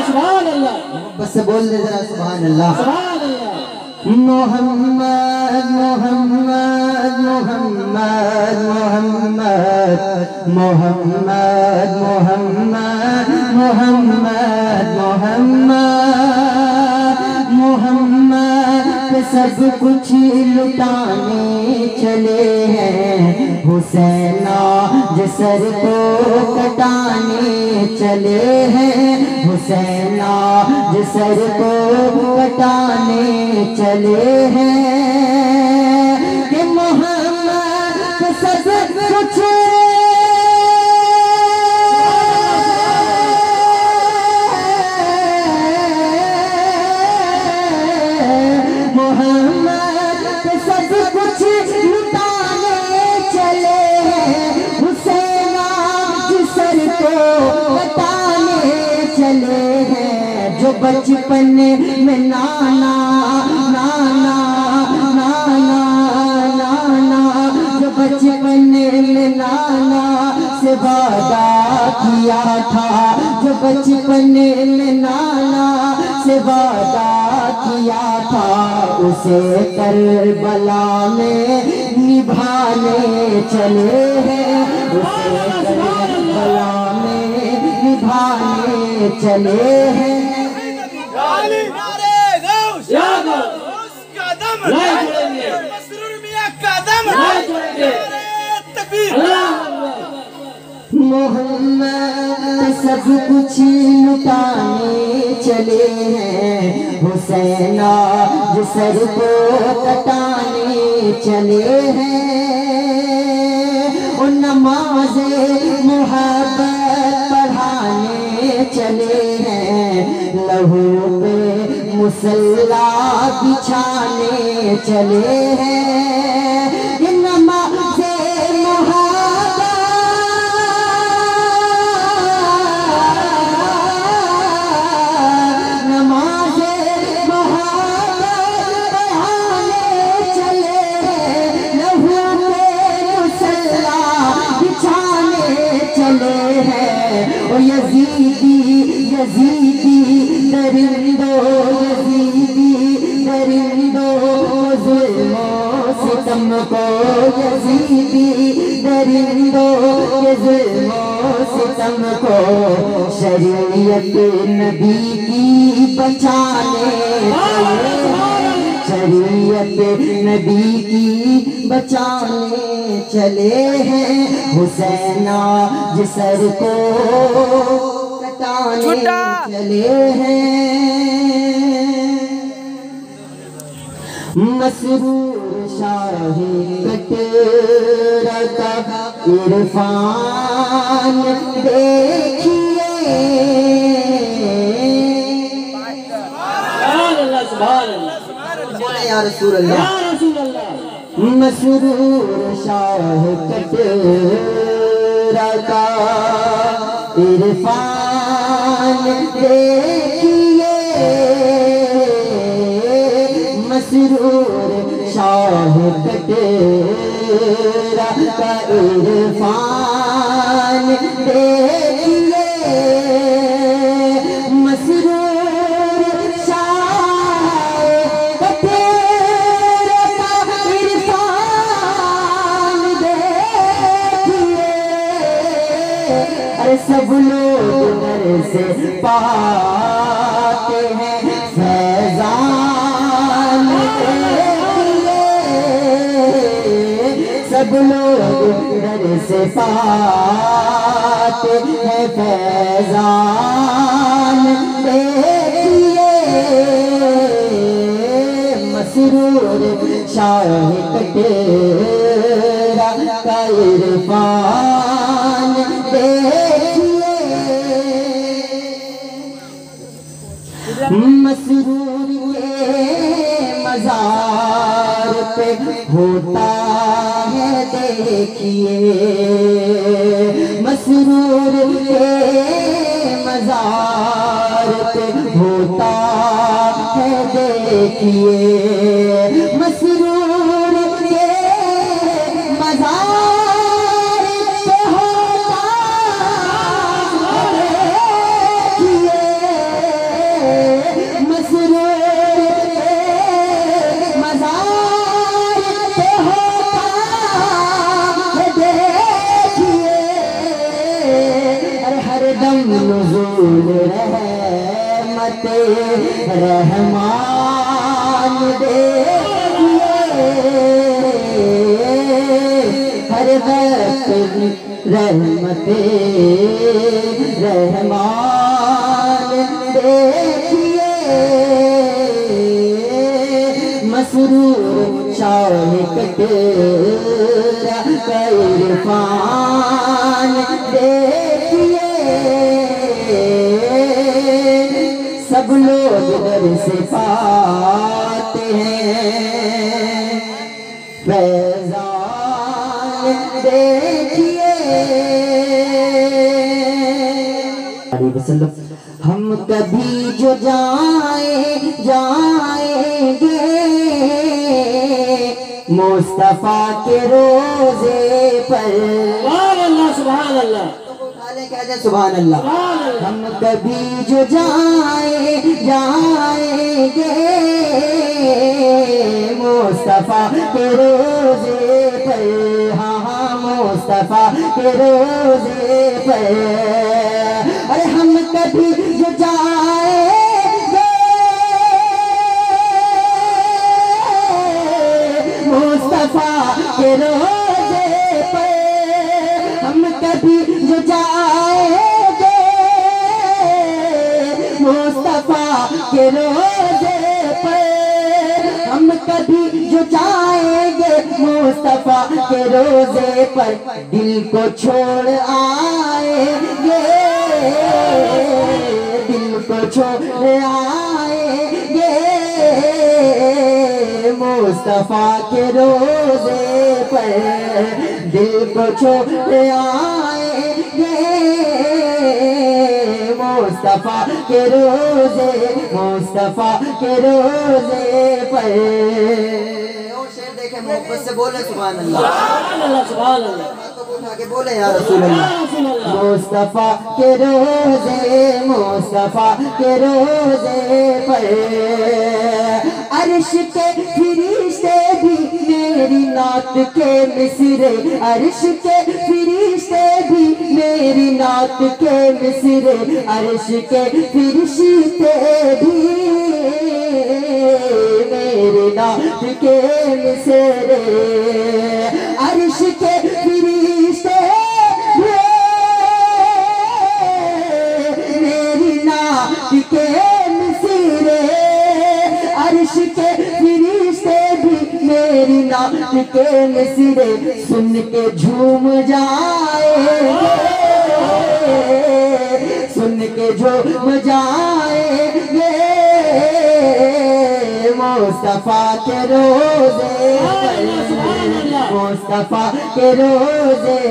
سبحان اللہ بس بول دے ذرا سبحان اللہ سبحان اللہ محمد محمد محمد محمد محمد محمد محمد محمد محمد پہ سب کچھ لٹانے چلے ہیں حسین جسر کو کٹانے چلے ہیں حسین جسر کو کٹانے چلے ہیں کہ محمد پہ سب کچھ محمد پہ سب کچھ لٹانے چلے ہیں حسین جسر کو کٹانے چلے ہیں جو بچپن میں نانا نانا نانا نانا جو بچپن میں نانا سے وعدہ کیا تھا جو بچپن میں نانا سے وعدہ کیا تھا اسے کربلا میں نبھانے چلے ہیں اسے کربلا میں نبھانے چلے ہیں محمد سب کچھ لٹانے چلے ہیں حسین جسر کو کٹانے چلے ہیں اور نماز محبت پڑھانے چلے ہیں لہو پہ مصلی بچھانے چلے ہیں نماز یزیدی یزیدی درندو یزیدی درندو ظلم و ستم کو یزیدی درندو یہ ظلم و ستم کو شریعت نبی کی بچانے شریعت نبی کی بچانے چلے ہیں حسین جسر کو کٹانے چلے ہیں مسرور شاہ کٹرا کا عرفان دیکھیے سبحان اللہ سبحان اللہ بولے یا رسول اللہ یا رسول اللہ مسرور شاہ کٹرا کا عرفان دیکھیے مسرور شاہ کٹرا کا عرفان دیکھیے مسرور شاہ کٹرا کا عرفان دیکھیے ارے سب لوگ در سے پاتے ہیں فیضان سب لوگ در سے پاتے ہیں فیضان دیکھیے مسرور شاہ کٹرا کا عرفان دیکھیے مسرور کے مزار پہ ہوتا ہے دیکھیے مسرور کے مزار پہ ہوتا ہے دیکھیے مسرور کے مزار پہ ہوتا ہے دیکھیے رحمت رحمان دیکھیے ہر وقت رحمت رحمان دیکھیے مسرور شاہ کٹرا عرفان دیکھیے سب لوگ در سے پاتے ہیں فیضان دیکھیے ہم کبھی جو جائیں گے مصطفیٰ کے روزے پر سبحان اللہ سبحان اللہ سبحان اللہ ہم کبھی جو جائیں گے مصطفیٰ کے روزے پر ہاں مصطفیٰ کے روزے پر ارے ہم کبھی جو جائیں گے مصطفیٰ کے روزے پر ہم کبھی جو جائیں گے مصطفیٰ کے روزے پر ہم کبھی جو جائیں گے مصطفیٰ کے روزے پر دل کو چھوڑ آئیں گے دل کو چھوڑ آئیں گے مصطفیٰ کے روزے پر دل کو چھوڑ آئیں گے مصطفیٰ کے روزے پر اور شعر دیکھیں محبت سے بولیں سبحان اللہ سبحان اللہ سبحان اللہ اٹھا کے بولیں یا رسول اللہ مصطفیٰ کے روزے پر عرش کے فرشتے بھی میری نعت کے مصرے عرش کے فرشتے بھی میری نعت کے مصرے عرش کے فرشتے بھی میری نعت کے مصرے عرش کے فرشتے میری نعت کے مصرے عرش کے فرشتے بھی میری نعت کے مصرے سن کے جھوم جائیں گے سن کے جھوم جائیں گے مصطفیٰ کے روزے پر مصطفیٰ کے روزے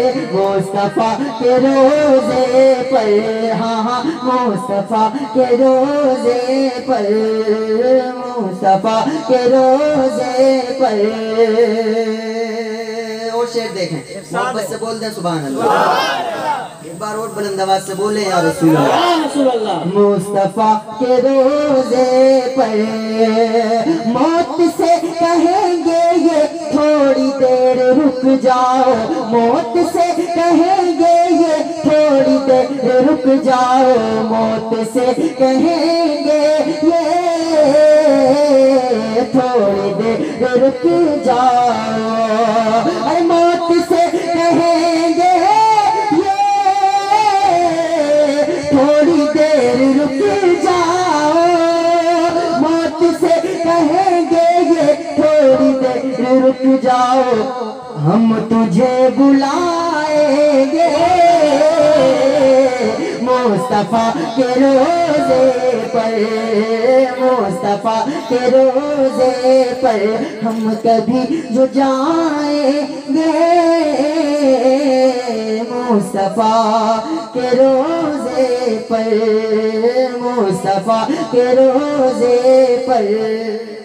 پر ہاں مصطفیٰ کے روزے پر مصطفیٰ کے روزے پر اور شعر دیکھیں محبت سے بول دیں سبحان اللہ ایک بار اور بلند آواز سے بولیں یا رسول اللہ مصطفیٰ کے روزے پر موت سے کہیں گے یہ تھوڑی دیر رک جاؤ موت سے کہیں گے یہ تھوڑی دیر رک جاؤ موت سے کہیں گے یہ تھوڑی دیر رک جاؤ اے موت سے کہیں گے تھوڑی دیر رک جاؤ موت سے کہیں گے یہ تھوڑی دیر رک جاؤ ہم تجھے بلائیں گے مصطفیٰ کے روزے پر مصطفیٰ کے روزے پر ہم کبھی جو جائیں گے مصطفیٰ کے روزے پر مصطفیٰ کے روزے پر